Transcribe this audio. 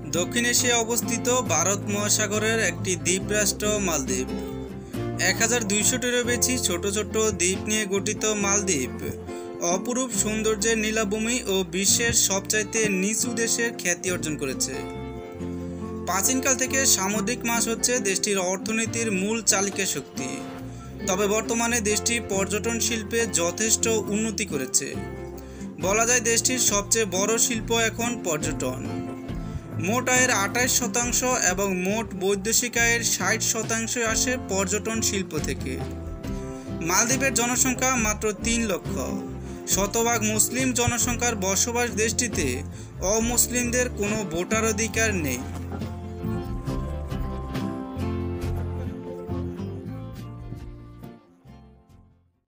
দক্ষিণ এশিয়ায় অবস্থিত ভারত মহাসাগরের একটি দ্বীপরাষ্ট্র মালদ্বীপ। 1200টিরও বেশি ছোট ছোট দ্বীপ নিয়ে গঠিত মালদ্বীপ অপরূপ সৌন্দর্যের নীলাভূমি ও বিশ্বের সবচাইতে নিচু দেশের খ্যাতি অর্জন করেছে। প্রাচীনকাল থেকে সামুদ্রিক মাছ হচ্ছে দেশটির অর্থনীতির মূল চালিকা শক্তি। তবে বর্তমানে দেশটি পর্যটন শিল্পে যথেষ্ট উন্নতি করেছে। বলা যায় দেশটির সবচেয়ে বড় শিল্প এখন পর্যটন। মোট আয়ের 28% এবং মোট বৈদেশিক আয়ের 60% আসে পর্যটন শিল্প থেকে। মালদ্বীপের জনসংখ্যা মাত্র 3 লক্ষ। শতভাগ মুসলিম জনসংখ্যার বসবাস দেশটিতে অমুসলিমদের কোনো ভোটার অধিকার নেই।